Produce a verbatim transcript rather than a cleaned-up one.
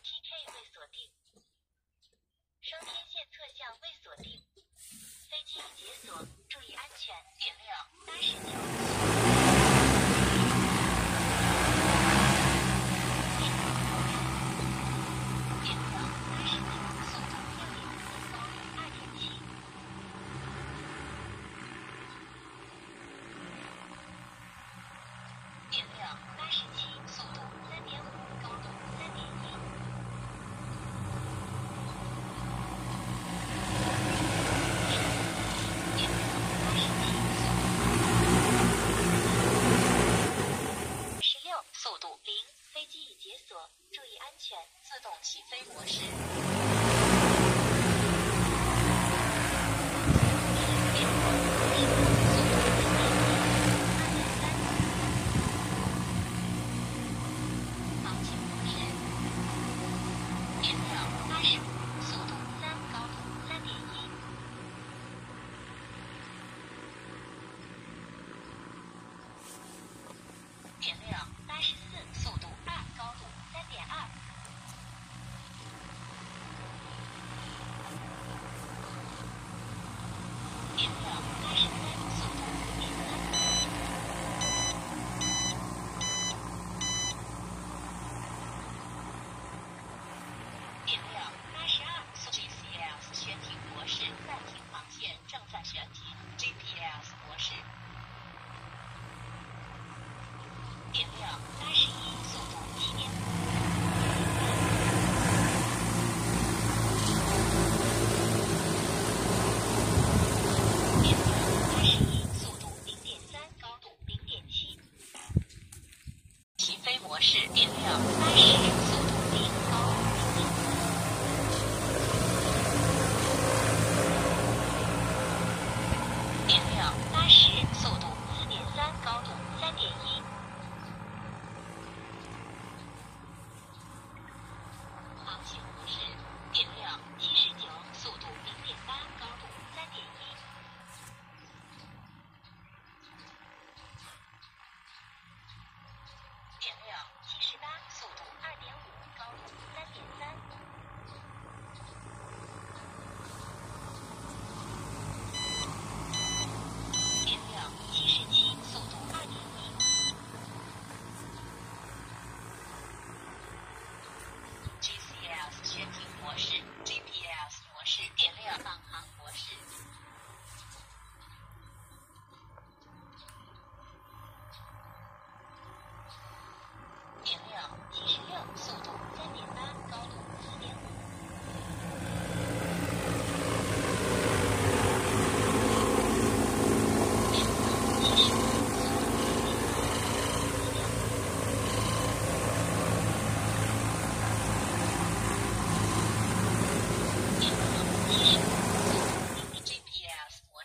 T K 未锁定，双天线特效未锁定，飞机已解锁，注意安全。点亮八十九。 注意安全，自动起飞模式。航行模式。点亮八十五，速度三，高度三点一。点亮八十四，速度二，高度。 三点二，点亮八十三，速度五点三，点亮八十二，速 G C S 悬停模式，暂停航线，正在悬停 G P S 模式，点亮八十一，速度七点五。 起飞模式点亮八十。